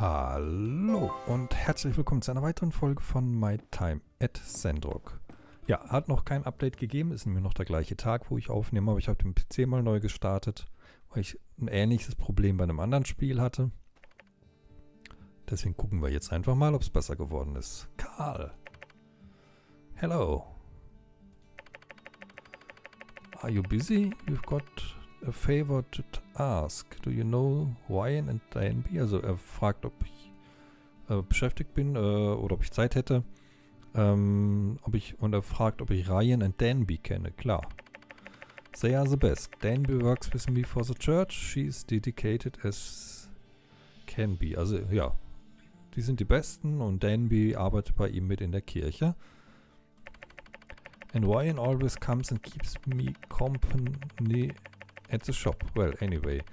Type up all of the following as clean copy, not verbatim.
Hallo und herzlich willkommen zu einer weiteren Folge von My Time at Sandrock. Ja, hat noch kein Update gegeben, ist mir noch der gleiche Tag, wo ich aufnehme, aber ich habe den PC mal neu gestartet, weil ich ein ähnliches Problem bei einem anderen Spiel hatte. Deswegen gucken wir jetzt einfach mal, ob es besser geworden ist. Karl. Hello. Are you busy? You've got a favor to ask. Do you know Ryan and Danby? Also er fragt, ob ich beschäftigt bin oder ob ich Zeit hätte. Und er fragt, ob ich Ryan and Danby kenne. Klar. They are the best. Danby works with me for the church. She's dedicated as can be. Also ja, die sind die Besten und Danby arbeitet bei ihm mit in der Kirche. And Ryan always comes and keeps me company at the shop. Well, anyway.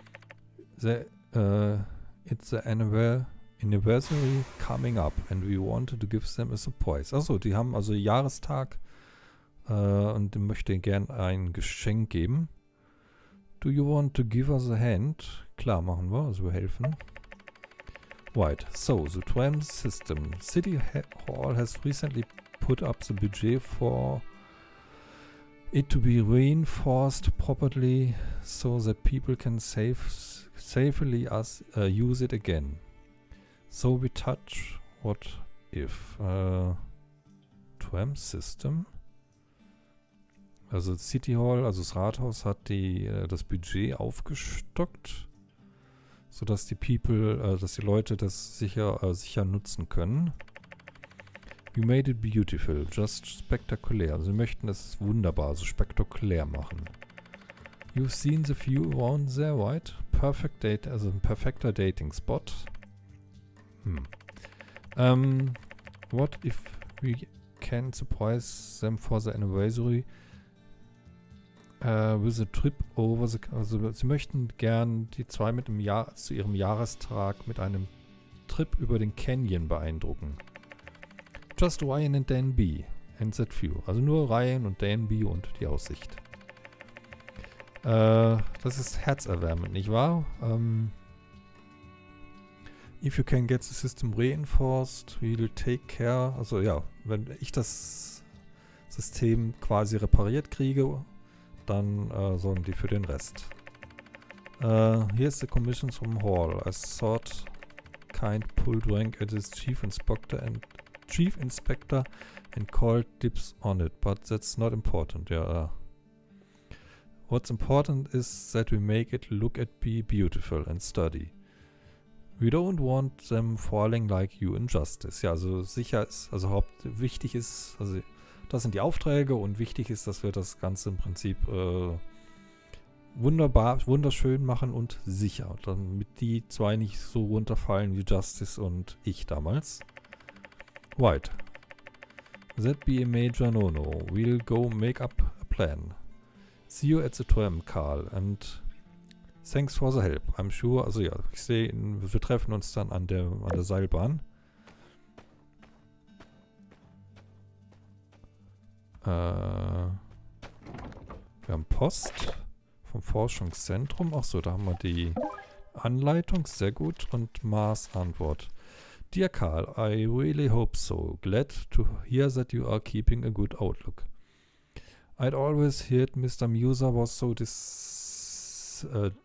It's the anniversary coming up and we wanted to give them a surprise. Achso, die haben also Jahrestag und möchte gern ein Geschenk geben. Do you want to give us a hand? Klar, machen wir, also wir helfen. Right, so the tram system. City Hall has recently put up the budget for it to be reinforced properly so that people can safely use it again. So we touch what if tram system. Also City Hall, also das Rathaus hat das Budget aufgestockt, sodass die Leute das sicher nutzen können. You made it beautiful, just spectacular. Also sie möchten es wunderbar, so spektakulär machen. You've seen the view around there, right? Perfect date, also ein perfekter Dating Spot. What if we can surprise them for the anniversary with a trip over the... Also sie möchten gern die zwei zu ihrem Jahrestag mit einem Trip über den Canyon beeindrucken. Just Ryan and Danby and that view. Also nur Ryan und Danby und die Aussicht. Das ist herzerwärmend, nicht wahr? If you can get the system reinforced, we'll take care. Also ja, wenn ich das System quasi repariert kriege, dann sorgen die für den Rest. Here's the commissions from Hall. I thought kind pulled rank at his chief inspector and called dibs on it, but that's not important. Yeah. What's important is that we make it look and be beautiful and sturdy. We don't want them falling like you in justice. Ja, also sicher ist, also wichtig ist, also das sind die Aufträge und wichtig ist, dass wir das Ganze im Prinzip wunderschön machen und sicher, damit die zwei nicht so runterfallen wie Justice und ich damals. Right. That be a major no-no. We'll go make up a plan. See you at the tram, Karl, and thanks for the help. I'm sure, also ja, ich sehe, wir treffen uns dann an der Seilbahn. Wir haben Post vom Forschungszentrum. Achso, da haben wir die Anleitung, sehr gut, und Mars-Antwort. Dear Karl, I really hope so. Glad to hear that you are keeping a good outlook. I'd always heard Mr. Muser was so decisive.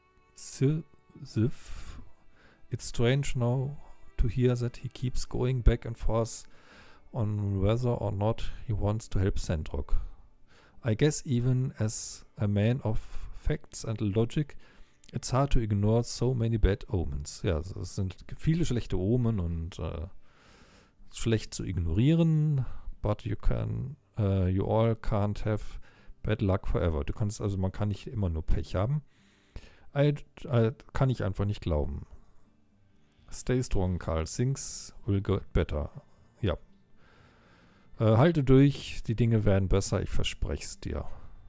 It's strange now to hear that he keeps going back and forth on whether or not he wants to help Sandrock. I guess even as a man of facts and logic, it's hard to ignore so many bad omens. Ja, es sind viele schlechte Omen und schlecht zu ignorieren. But you all can't have bad luck forever. Man kann nicht immer nur Pech haben. Kann ich einfach nicht glauben. Stay strong, Karl. Things will get better. Ja. Halte durch, die Dinge werden besser, ich verspreche es dir.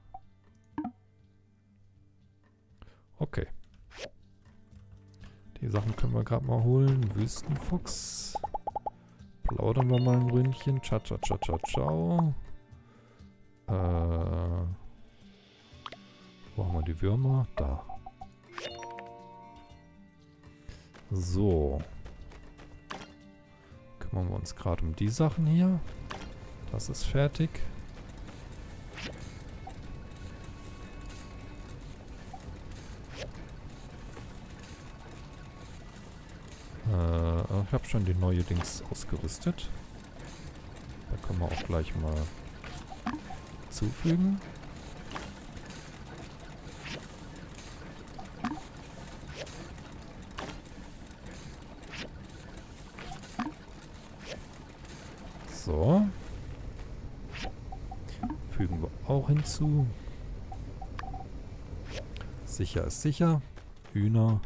Okay. Die Sachen können wir gerade mal holen. Wüstenfuchs. Plaudern wir mal ein Ründchen. Ciao, ciao, ciao, ciao, ciao. Wo haben wir die Würmer? Da. So. Kümmern wir uns gerade um die Sachen hier. Das ist fertig. Ich habe schon die neue Dings ausgerüstet. Da können wir auch gleich mal zufügen. So. Fügen wir auch hinzu. Sicher ist sicher. Hühner.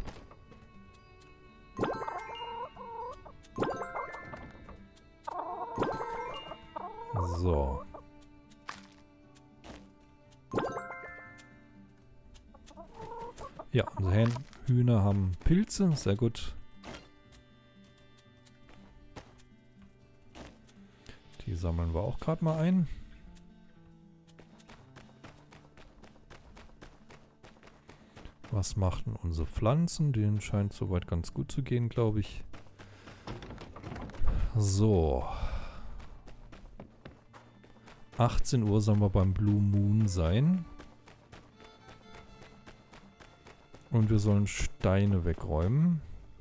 So. Ja, unsere Hühner haben Pilze. Sehr gut. Die sammeln wir auch gerade mal ein. Was machten unsere Pflanzen? Denen scheint soweit ganz gut zu gehen, glaube ich. So. 18 Uhr sollen wir beim Blue Moon sein. Und wir sollen Steine wegräumen.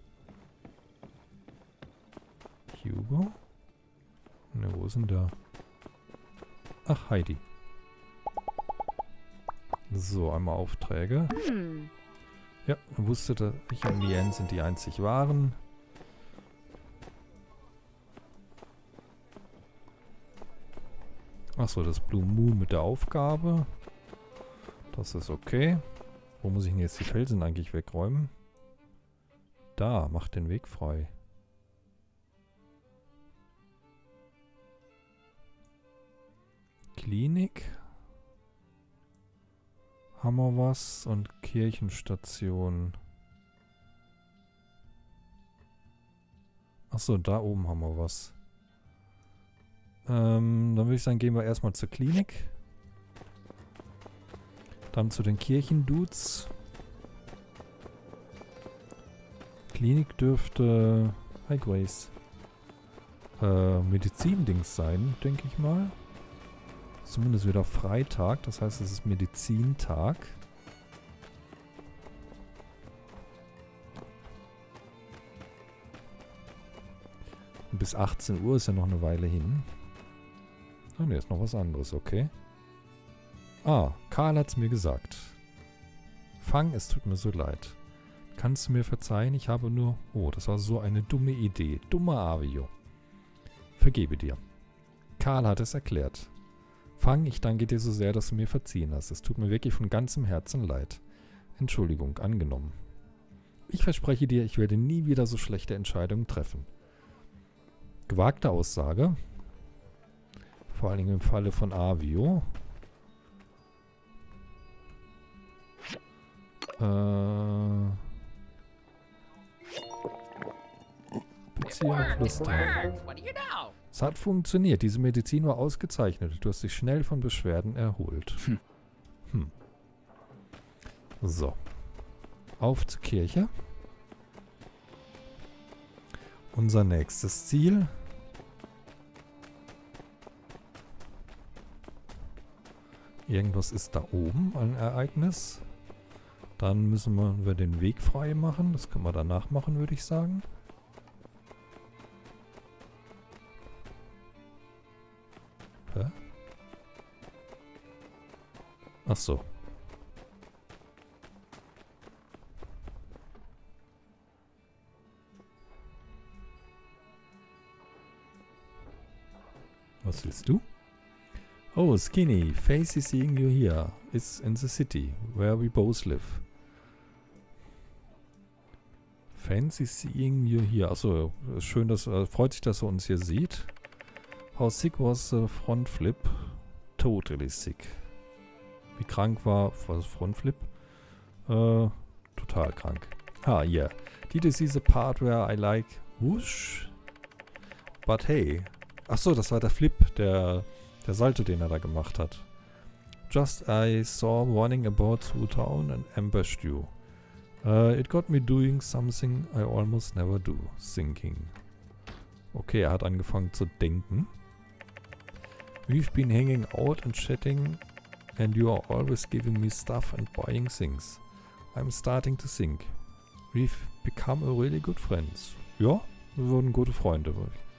Hugo? Ne, wo ist denn der? Ach, Heidi. So, einmal Aufträge. Ja, er wusste, dass ich und Lien sind die einzig wahren. Achso, das Blue Moon mit der Aufgabe. Das ist okay. Wo muss ich denn jetzt die Felsen eigentlich wegräumen? Da, macht den Weg frei. Klinik. Haben wir was? Und Kirchenstation. Achso, da oben haben wir was. Dann würde ich sagen, gehen wir erstmal zur Klinik. Dann zu den Kirchendudes. Klinik dürfte... Hi Grace. Medizindings sein, denke ich mal. Zumindest wieder Freitag, das heißt, es ist Medizintag. Und bis 18 Uhr ist ja noch eine Weile hin. Ah, ne, ist noch was anderes, okay. Ah, Karl hat's mir gesagt. Fang, es tut mir so leid. Kannst du mir verzeihen, ich habe nur... Oh, das war so eine dumme Idee. Dummer Avio. Vergebe dir. Karl hat es erklärt. Fang, ich danke dir so sehr, dass du mir verziehen hast. Es tut mir wirklich von ganzem Herzen leid. Entschuldigung, angenommen. Ich verspreche dir, ich werde nie wieder so schlechte Entscheidungen treffen. Gewagte Aussage. Vor allen Dingen im Falle von Avio. Beziehung plus 3. Es hat funktioniert. Diese Medizin war ausgezeichnet. Du hast dich schnell von Beschwerden erholt. So. Auf zur Kirche. Unser nächstes Ziel. Irgendwas ist da oben, ein Ereignis. Dann müssen wir den Weg frei machen. Das können wir danach machen, würde ich sagen. Hä? Ach so. Was willst du? Oh, Skinny, Facey seeing you here. It's in the city, where we both live. Fancy seeing you here. Achso, schön, dass freut sich, dass er uns hier sieht. How sick was the front flip? Totally sick. Wie krank war das Frontflip? Total krank. Ah, yeah. Did you see the part where I like whoosh? But hey. Achso, das war der Flip, der Salto, den er da gemacht hat. Just I saw warning about through town and ambushed you. It got me doing something I almost never do. Thinking. Okay, er hat angefangen zu denken. We've been hanging out and chatting and you are always giving me stuff and buying things. I'm starting to think. We've become a really good friends. Ja, wir wurden gute Freunde.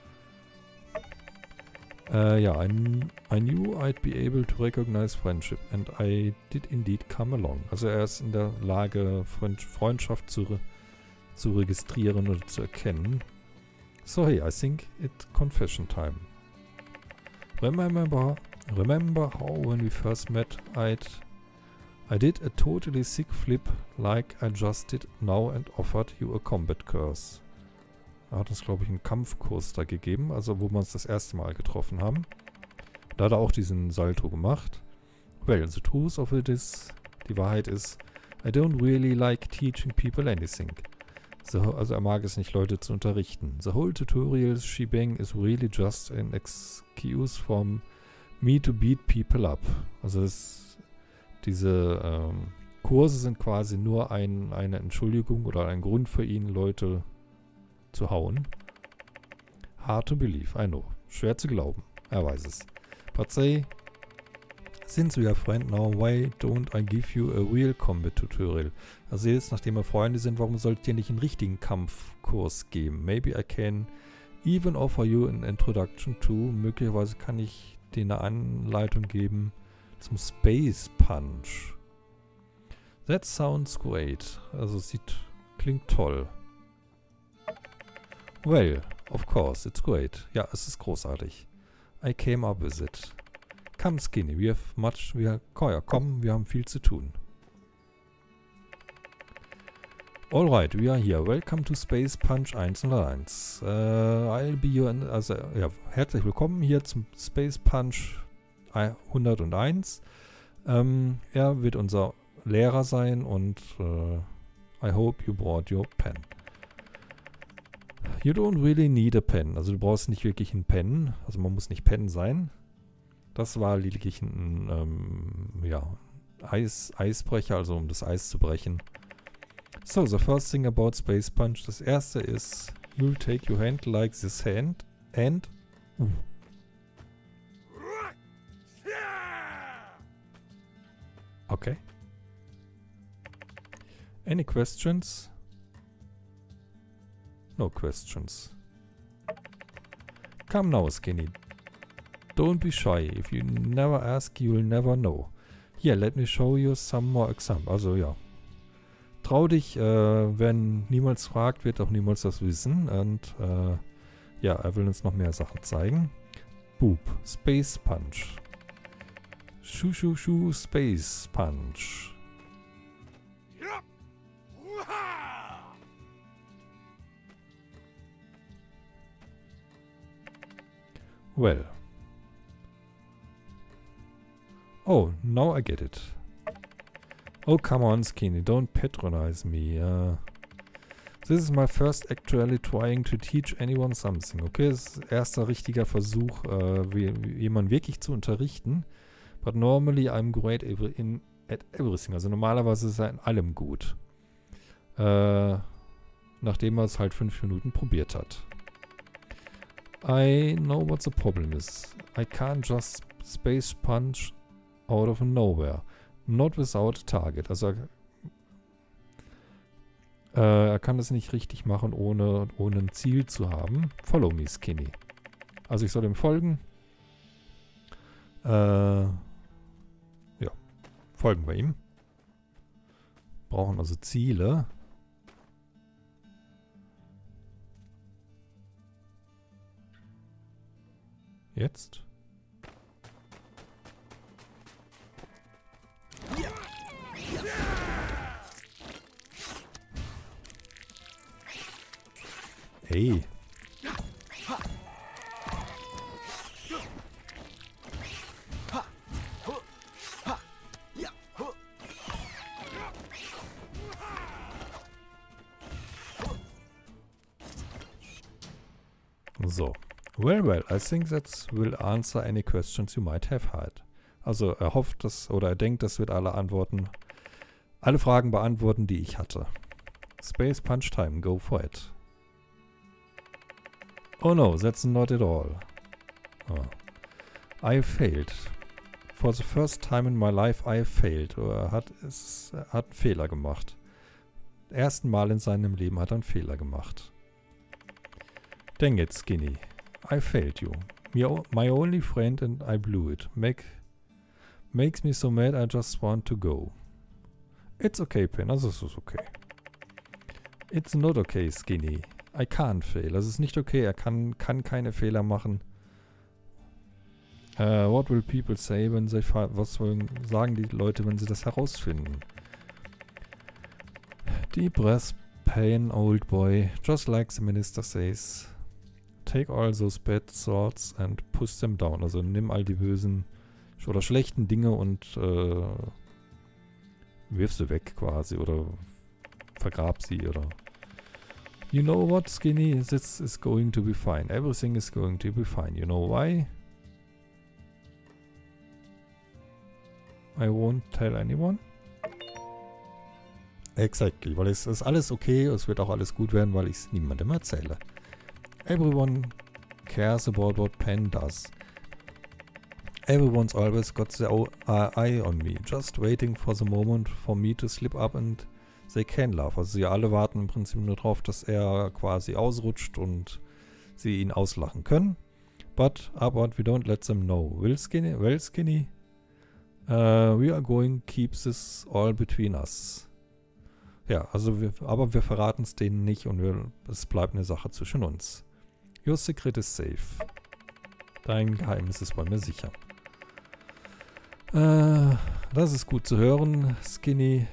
Ja, I knew I'd be able to recognize friendship and I did indeed come along. Also er ist in der Lage, Freundschaft zu registrieren oder zu erkennen. So hey, I think it's confession time. Remember how when we first met I did a totally sick flip like I just did now and offered you a combat curse. Er hat uns, glaube ich, einen Kampfkurs da gegeben, also wo wir uns das erste Mal getroffen haben. Da hat er auch diesen Salto gemacht. Well, the truth of it is, die Wahrheit ist, I don't really like teaching people anything. Also er mag es nicht, Leute zu unterrichten. The whole tutorial shebang is really just an excuse from me to beat people up. Also diese Kurse sind quasi nur eine Entschuldigung oder ein Grund für ihn, Leute zu hauen. Hard to believe, I know. Schwer zu glauben. Er weiß es. But say, since we are friends now, why don't I give you a real combat tutorial? Also jetzt, nachdem wir Freunde sind, warum sollte ich dir nicht einen richtigen Kampfkurs geben? Maybe I can even offer you an introduction to. Möglicherweise kann ich dir eine Anleitung geben zum Space Punch. That sounds great. Also klingt toll. Well, of course, it's great. Ja, es ist großartig. I came up with it. Come Skinny, we have much, komm, wir haben viel zu tun. Alright, we are here. Welcome to Space Punch 101. I'll be your, also, ja, herzlich willkommen hier zum Space Punch 101. Er wird unser Lehrer sein und I hope you brought your pen. You don't really need a pen. Also du brauchst nicht wirklich einen Pen. Also man muss nicht Pen sein. Das war lediglich ein Eisbrecher, also um das Eis zu brechen. So, the first thing about Space Punch. Das erste ist, you'll take your hand like this hand and... Okay. Any questions? No questions. Come now, Skinny. Don't be shy. If you never ask, you'll never know. Here, let me show you some more examples. Also ja. Trau dich, wer niemals fragt, wird auch niemals das wissen. Und ja, er will uns noch mehr Sachen zeigen. Boop. Space Punch. Shu, Space Punch. Well. Oh, now I get it. Oh, come on, Skinny, don't patronize me. This is my first actually trying to teach anyone something. Okay, das ist erster richtiger Versuch, jemanden wirklich zu unterrichten. But normally I'm great at everything. Also normalerweise ist er in allem gut. Nachdem er es halt 5 Minuten probiert hat. I know what the problem is. I can't just space punch out of nowhere. Not without a target. Also er kann das nicht richtig machen, ohne ein Ziel zu haben. Follow me, Skinny. Also ich soll ihm folgen. Ja, folgen wir ihm. Brauchen also Ziele. Jetzt. Hey. So. Well, I think that will answer any questions you might have had. Also er hofft, dass, oder er denkt, das wird alle Fragen beantworten, die ich hatte. Space punch time, go for it. Oh no, that's not at all. Oh. I failed. For the first time in my life I failed. Er hat einen Fehler gemacht. Ersten Mal in seinem Leben hat er einen Fehler gemacht. Dang it, Skinny. I failed you. My only friend and I blew it. Makes me so mad I just want to go. It's okay, Pen. Also es ist okay. It's not okay, Skinny. I can't fail. Das ist nicht okay. Er kann keine Fehler machen. What will people say when they was wollen sagen die Leute, wenn sie das herausfinden? Deep breath, pain, old boy. Just like the minister says. Take all those bad thoughts and push them down. Also nimm all die bösen oder schlechten Dinge und wirf sie weg quasi oder vergrab sie oder... You know what, Skinny? This is going to be fine. Everything is going to be fine. You know why? I won't tell anyone. Exactly, weil es ist alles okay, es wird auch alles gut werden, weil ich es niemandem erzähle. Everyone cares about what Pen does. Everyone's always got their eye on me, just waiting for the moment for me to slip up and they can laugh. Also sie alle warten im Prinzip nur darauf, dass er quasi ausrutscht und sie ihn auslachen können. But we don't let them know. Well, Skinny, we are going to keep this all between us. Ja, also aber wir verraten es denen nicht und es bleibt eine Sache zwischen uns. Your secret is safe. Dein Geheimnis ist bei mir sicher. Das ist gut zu hören, Skinny.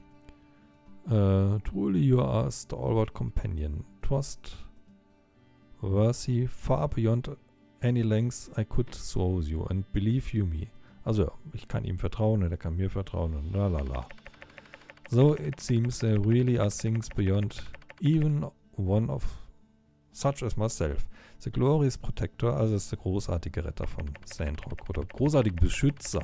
Truly you are a stalwart companion. Trustworthy far beyond any lengths I could throw you and believe you me. Also ja, ich kann ihm vertrauen und er kann mir vertrauen und lalala. So it seems there really are things beyond even one of such as myself. The glorious protector, also ist der großartige Retter von Sandrock oder großartige Beschützer.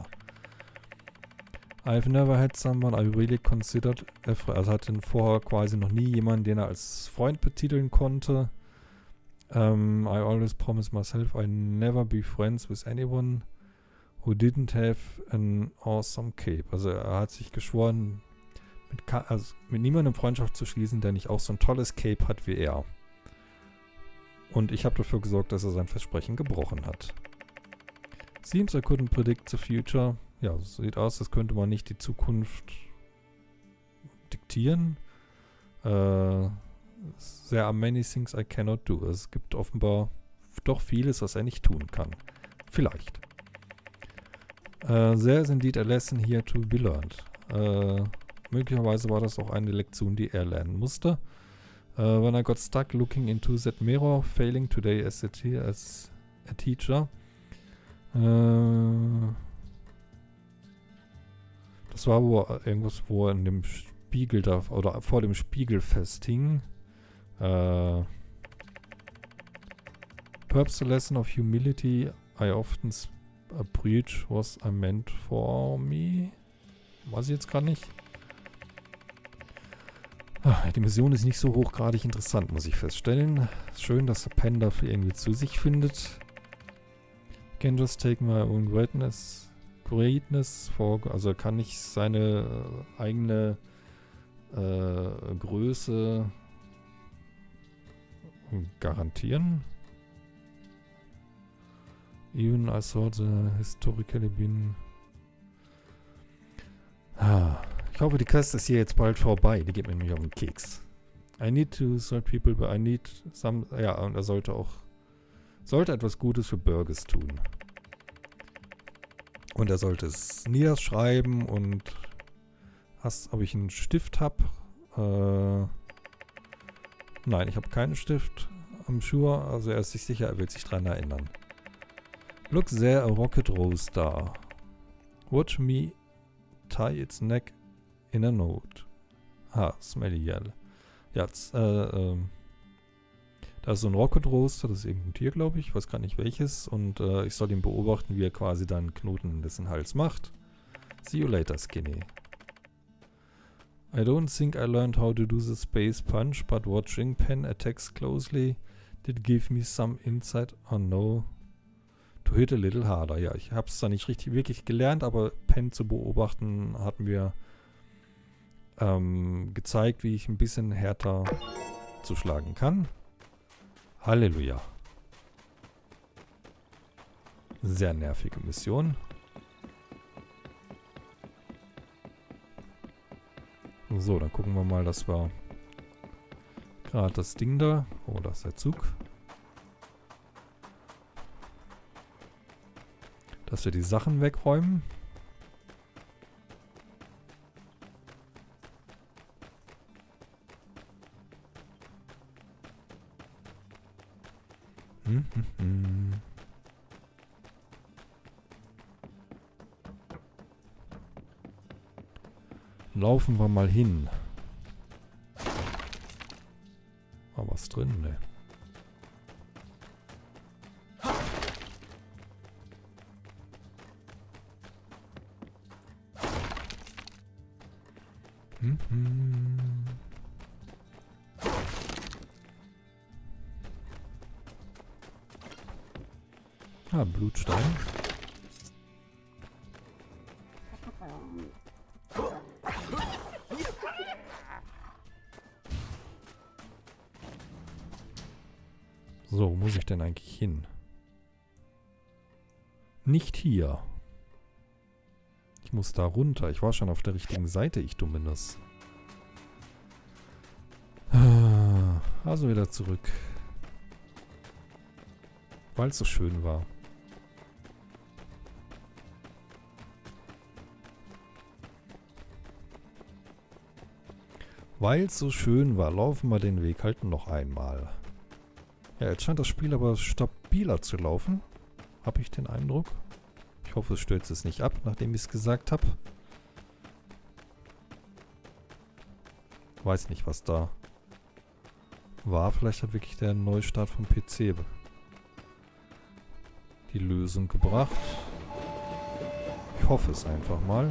I've never had someone I really considered a friend. Also hatte vorher quasi noch nie jemanden, den er als Freund betiteln konnte. I always promised myself I'd never be friends with anyone who didn't have an awesome cape. Also er hat sich geschworen, mit niemandem Freundschaft zu schließen, der nicht auch so ein tolles Cape hat wie er. Und ich habe dafür gesorgt, dass er sein Versprechen gebrochen hat. Seems I couldn't predict the future. Ja, sieht aus, als könnte man nicht die Zukunft diktieren. There are many things I cannot do. Es gibt offenbar doch vieles, was er nicht tun kann. Vielleicht. There is indeed a lesson here to be learned. Möglicherweise war das auch eine Lektion, die er lernen musste. When I got stuck looking into that mirror, failing today as a teacher. Das war irgendwas, wo er in dem Spiegel da oder vor dem Spiegel festhing. Perhaps the lesson of humility I often preach was I meant for me. Weiß ich jetzt gar nicht. Die Mission ist nicht so hochgradig interessant, muss ich feststellen. Schön, dass der Pen dafür irgendwie zu sich findet. Can just take my own greatness for... Also kann ich seine eigene Größe garantieren. Even I thought the historically been... Ich hoffe, die Quest ist hier jetzt bald vorbei. Die geht mir nämlich auf den Keks. I need to sort people, but I need some... Ja, und er sollte etwas Gutes für Burgess tun. Und er sollte es niederschreiben und... ob ich einen Stift habe? Nein, ich habe keinen Stift. I'm sure. Also er ist sich sicher, er wird sich dran erinnern. Look there, a rocket rose star. Watch me tie its neck in a note. Smelly yell. Ja, da ist so ein Rocket Roaster, das ist irgendein Tier, glaube ich. Ich weiß gar nicht welches. Und ich soll ihn beobachten, wie er quasi dann einen Knoten in dessen Hals macht. See you later, Skinny. I don't think I learned how to do the space punch, but watching Pen attacks closely did give me some insight on no to hit a little harder. Ja, ich habe es zwar nicht richtig wirklich gelernt, aber Pen zu beobachten hat mir gezeigt, wie ich ein bisschen härter zuschlagen kann. Halleluja. Sehr nervige Mission. So, dann gucken wir mal, dass wir gerade das Ding da... Oh, das ist der Zug. Dass wir die Sachen wegräumen. Laufen wir mal hin. War was drin, ne? Ah, Blutstein. So, wo muss ich denn eigentlich hin? Nicht hier. Ich muss da runter. Ich war schon auf der richtigen Seite, ich Dummes. Also wieder zurück. Weil es so schön war. Weil es so schön war, laufen wir den Weg halt noch einmal. Ja, jetzt scheint das Spiel aber stabiler zu laufen. Habe ich den Eindruck. Ich hoffe, es stürzt es nicht ab, nachdem ich es gesagt habe. Weiß nicht, was da war. Vielleicht hat wirklich der Neustart vom PC die Lösung gebracht. Ich hoffe es einfach mal.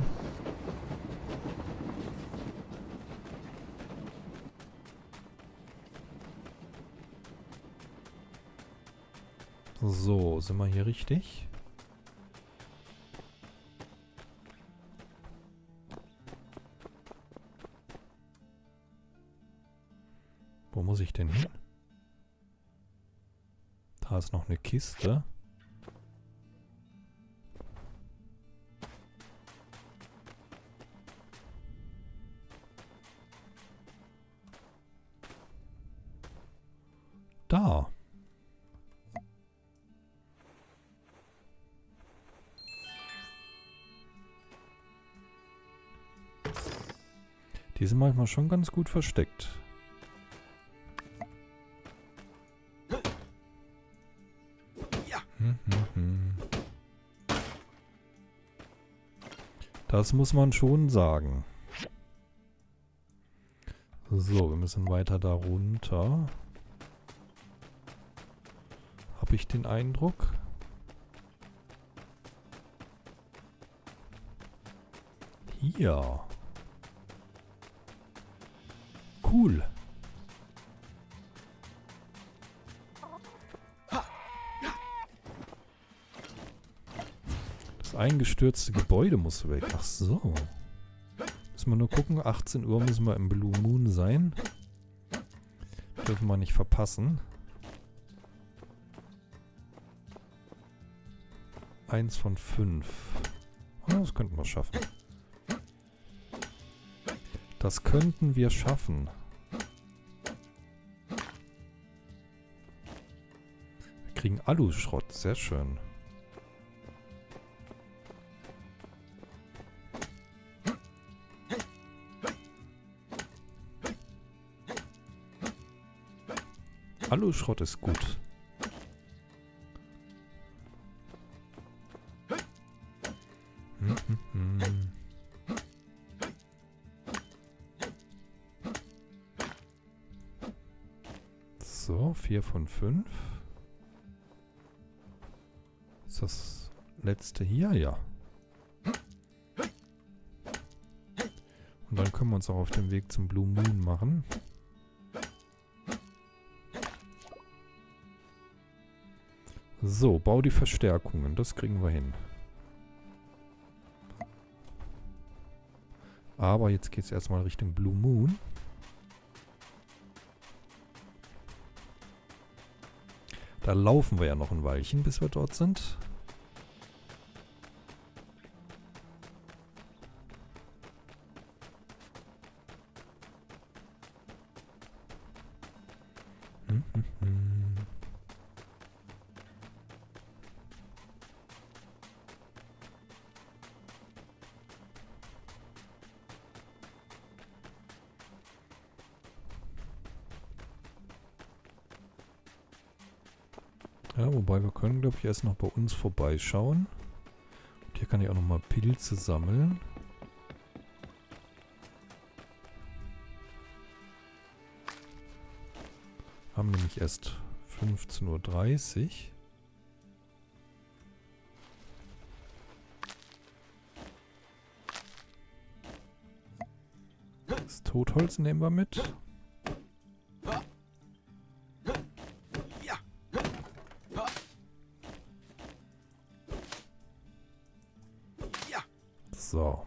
So, sind wir hier richtig? Wo muss ich denn hin? Da ist noch eine Kiste. Da. Die sind manchmal schon ganz gut versteckt. Das muss man schon sagen. So, wir müssen weiter da runter. Habe ich den Eindruck? Hier. Cool. Das eingestürzte Gebäude muss weg. Ach so. Müssen wir nur gucken. 18 Uhr müssen wir im Blue Moon sein. Dürfen wir nicht verpassen. 1 von 5. Oh, das könnten wir schaffen. Das könnten wir schaffen. Wir kriegen Alu-Schrott. Sehr schön. Alu-Schrott ist gut. So, 4 von 5. Ist das letzte hier? Ja. Und dann können wir uns auch auf den Weg zum Blue Moon machen. So, bau die Verstärkungen. Das kriegen wir hin. Aber jetzt geht es erstmal Richtung Blue Moon. Da laufen wir ja noch ein Weilchen, bis wir dort sind. Ja, wobei wir können, glaube ich, erst noch bei uns vorbeischauen. Und hier kann ich auch nochmal Pilze sammeln. Haben nämlich erst 15:30 Uhr. Das Totholz nehmen wir mit. So.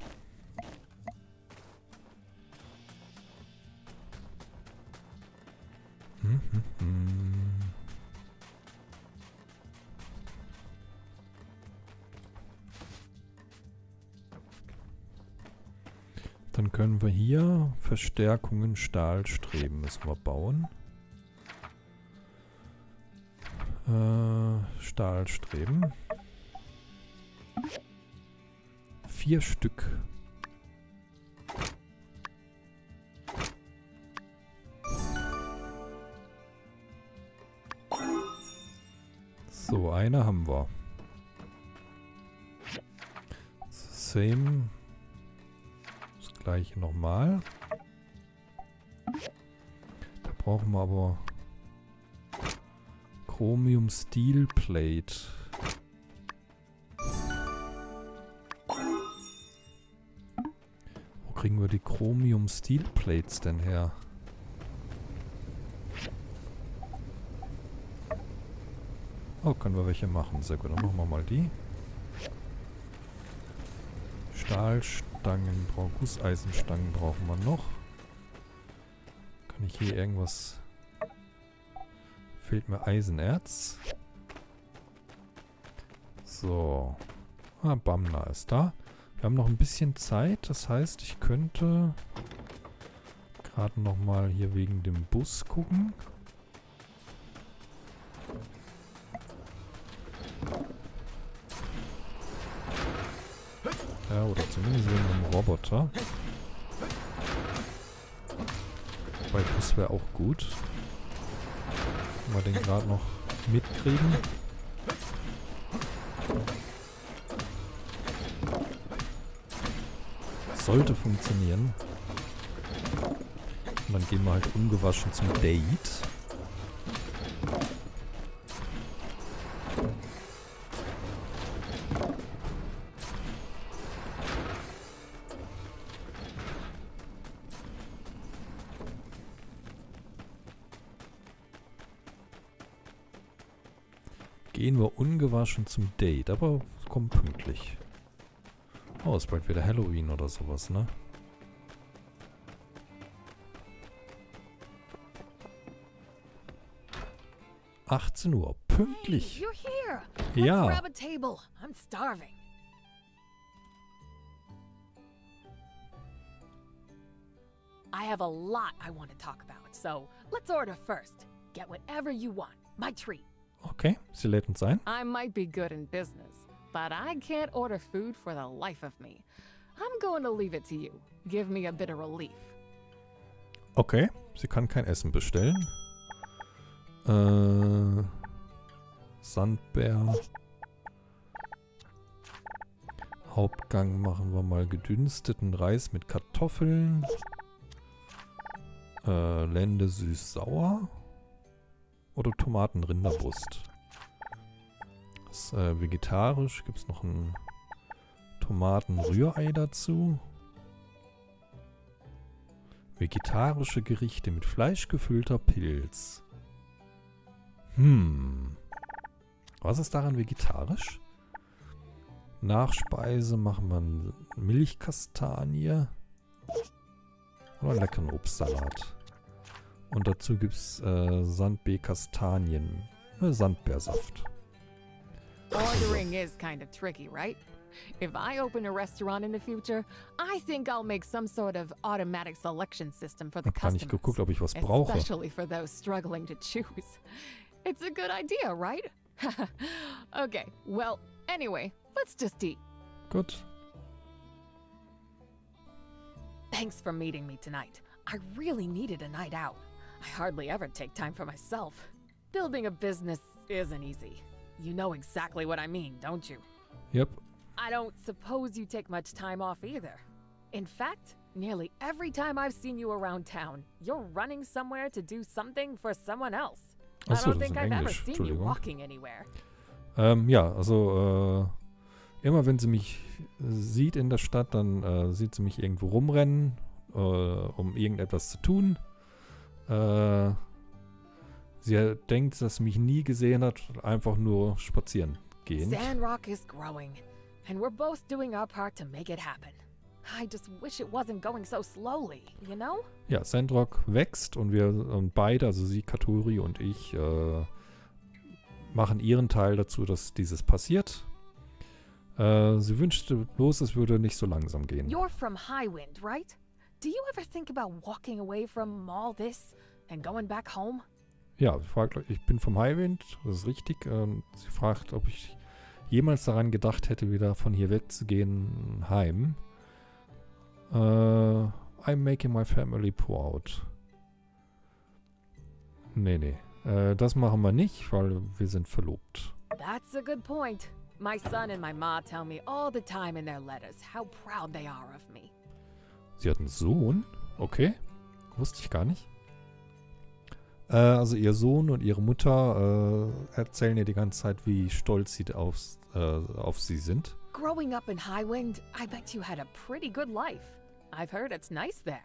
Dann können wir hier Verstärkungen Stahlstreben müssen wir bauen. Stahlstreben. 4 Stück. So, eine haben wir. Same. Das gleiche nochmal. Da brauchen wir aber Chromium Steel Plate. Wo kriegen wir die Chromium Steel Plates denn her? Oh, können wir welche machen. Sehr gut, dann machen wir mal die. Stahlstangen, Gusseisenstangen brauchen wir noch. Kann ich hier irgendwas... Fehlt mir Eisenerz. So. Ah, Bamna ist da. Wir haben noch ein bisschen Zeit. Das heißt, ich könnte gerade nochmal hier wegen dem Bus gucken. Ja, oder zumindest wegen einem Roboter. Weil das wäre auch gut. Wenn wir den gerade noch mitkriegen. Sollte funktionieren. Und dann gehen wir halt ungewaschen zum Date. Gehen wir ungewaschen zum Date, aber kommen pünktlich. Oh, ist bald wieder Halloween oder sowas, ne? Hey, 18 Uhr, pünktlich. Hey, you're here. Ja. Let's grab a table. I'm starving. I have a lot I want to talk about, so let's order first. Get whatever you want. My treat. Okay, sie lädt uns ein. I might be good in business, but I can't order food for the life of me. I'm going to leave it to you. Give me a bit of relief. Okay, sie kann kein Essen bestellen. Sandbär. Hauptgang machen wir mal gedünsteten Reis mit Kartoffeln. Lende süß-sauer. Oder Tomaten-Rinderbrust. Das ist vegetarisch. Gibt es noch ein Tomaten-Rührei dazu? Vegetarische Gerichte mit Fleisch gefüllter Pilz. Was ist daran vegetarisch? Nachspeise machen wir Milchkastanie. Oder einen leckeren Obstsalat. Und dazu gibt es Sandbeerkastanien. Sandbeersaft. Ordering is kind of tricky, right? If I open a restaurant in the future, I think I'll make some sort of automatic selection system for the Ich habe gar nicht customers. geguckt, ob ich was brauche. Especially for those struggling to choose. It's a good idea, right? Okay, well, anyway, let's just eat. Gut. Thanks for meeting me tonight. I really needed a night out. I hardly ever take time for myself. Building a business isn't easy. You know exactly what I mean, don't you? Yep. I don't suppose you take much time off either. In fact, nearly every time I've seen you around town, you're running somewhere to do something for someone else. I Achso, don't das ist think in I've ever Englisch. seen you Entschuldigung. walking anywhere. Ja, also immer wenn sie mich sieht in der Stadt, dann sieht sie mich irgendwo rumrennen, um irgendetwas zu tun. Sie denkt, dass sie mich nie gesehen hat, einfach nur spazieren gehen. Sandrock is growing, and we're both doing our part to make it happen. I just wish it wasn't going so slowly, you know? Ja, Sandrock wächst und wir beide, also sie, Katori und ich, machen ihren Teil dazu, dass dieses passiert. Sie wünschte bloß, es würde nicht so langsam gehen. You're from Highwind, right? Do you ever think about walking away from all this and going back home? Ja, sie fragt, ich bin vom Highwind, das ist richtig. Sie fragt, ob ich jemals daran gedacht hätte, wieder von hier wegzugehen, heim. I'm making my family proud. Nee. Das machen wir nicht, weil wir sind verlobt. That's a good point. My son and my ma tell me all the time in their letters how proud they are of me. Sie hat einen Sohn? Okay. Wusste ich gar nicht. Also ihr Sohn und ihre Mutter erzählen ihr die ganze Zeit, wie stolz sie auf sie sind. Growing up in Highwind, I bet you had a pretty good life. I've heard it's nice there.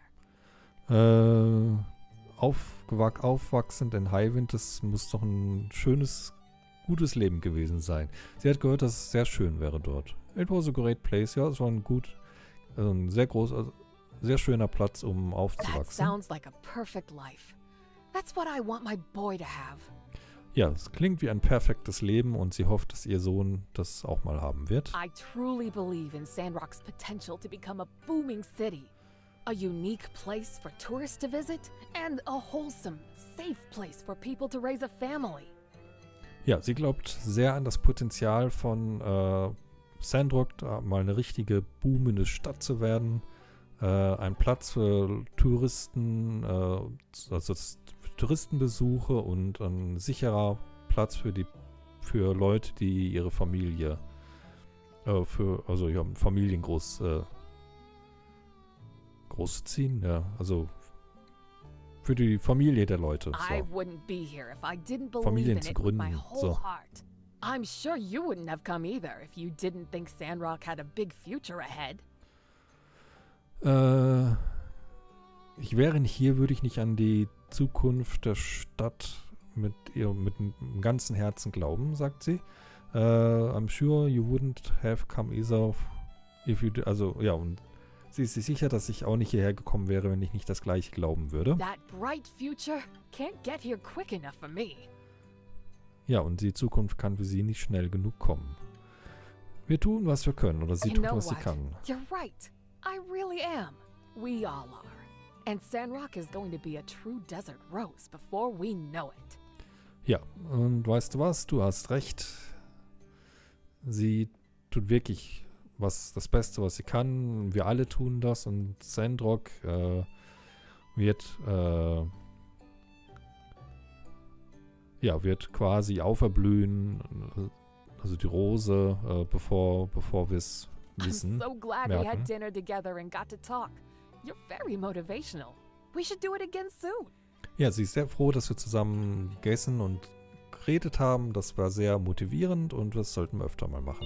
Aufwachsend in Highwind, das muss doch ein schönes, gutes Leben gewesen sein. Sie hat gehört, dass es sehr schön wäre dort. It was a great place. Ja, es war ein sehr schöner Platz, um That aufzuwachsen. sounds like a perfect life. That's what I want my boy to have. Ja, es klingt wie ein perfektes Leben und sie hofft, dass ihr Sohn das auch mal haben wird. I truly believe in Sandrock's potential to become a booming city. A unique place for tourists to visit, and a wholesome, safe place for people to raise a family. Ja, sie glaubt sehr an das Potenzial von Sandrock, mal eine richtige boomende Stadt zu werden. Ein Platz für Touristen, also Touristenbesuche und ein sicherer Platz für Leute, die ihre Familie Familien großziehen, ja, also für die Familie der Leute. I So. wouldn't be here if I didn't believe Familien in zu it with my gründen, whole so. heart. I'm sure you wouldn't have come either if you didn't think Sandrock had a big future ahead. Ich wäre nicht hier, würde ich nicht an die Zukunft der Stadt mit einem ganzen Herzen glauben, sagt sie. I'm sure you wouldn't have come either if you did. Also, ja, und sie ist sich sicher, dass ich auch nicht hierher gekommen wäre, wenn ich nicht das Gleiche glauben würde. That bright future can't get here quick enough for me. Ja, und die Zukunft kann für sie nicht schnell genug kommen. Wir tun, was wir können, oder sie You tut, know was sie what? kann. You're right. I really am. We all are. And Sandrock is going to be a true desert rose before we know it. Ja, und weißt du was? Du hast recht. Sie tut wirklich das Beste, was sie kann. Wir alle tun das und Sandrock wird quasi auferblühen, also die Rose, bevor wir es wissen. I'm so glad we had dinner together and got to talk. You're very motivational. We should do it again soon. Ja, sie ist sehr froh, dass wir zusammen gegessen und geredet haben. Das war sehr motivierend und das sollten wir öfter mal machen.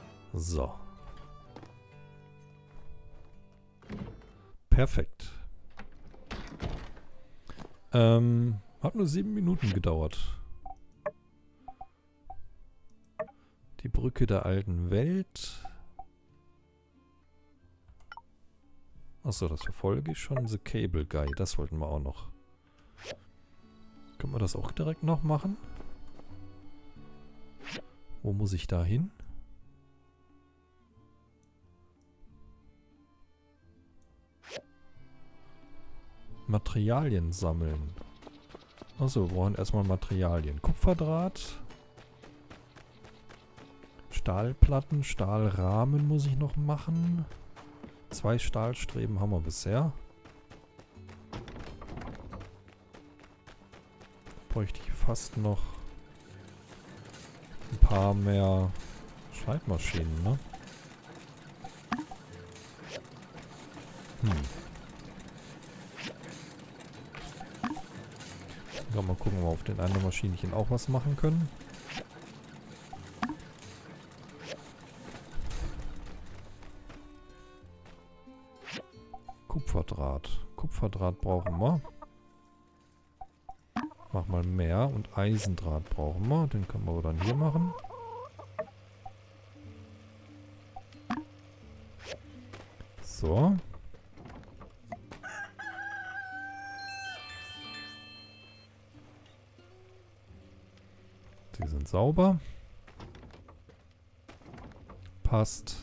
So. Perfekt. Hat nur 7 Minuten gedauert. Die Brücke der alten Welt. Achso, das verfolge ich schon. The Cable Guy, das wollten wir auch noch. Können wir das auch direkt noch machen? Wo muss ich da hin? Materialien sammeln. Achso, wir brauchen erstmal Materialien. Kupferdraht. Stahlplatten, Stahlrahmen muss ich noch machen. 2 Stahlstreben haben wir bisher. Bräuchte ich fast noch ein paar mehr Schneidmaschinen, ne? Mal gucken, ob wir auf den anderen Maschinchen auch was machen können. Kupferdraht. Kupferdraht brauchen wir. Mach mal mehr. Und Eisendraht brauchen wir. Den können wir dann hier machen. So. Die sind sauber. Passt.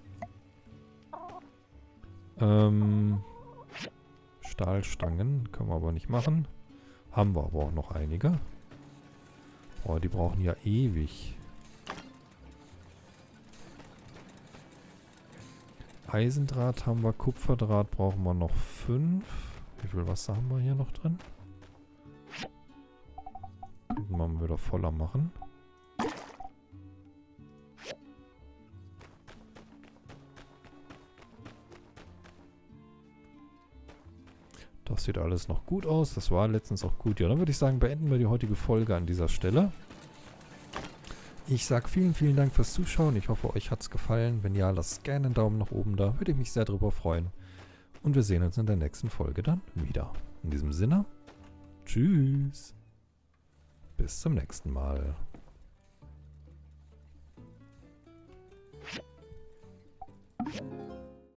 Stahlstangen können wir aber nicht machen. Haben wir aber auch noch einige. Oh, die brauchen ja ewig. Eisendraht haben wir, Kupferdraht brauchen wir noch 5. Wie viel Wasser haben wir hier noch drin? Könnten wir mal wieder voller machen. Das sieht alles noch gut aus. Das war letztens auch gut. Ja, dann würde ich sagen, beenden wir die heutige Folge an dieser Stelle. Ich sage vielen, vielen Dank fürs Zuschauen. Ich hoffe, euch hat es gefallen. Wenn ja, lasst gerne einen Daumen nach oben da. Würde ich mich sehr darüber freuen. Und wir sehen uns in der nächsten Folge dann wieder. In diesem Sinne, tschüss. Bis zum nächsten Mal.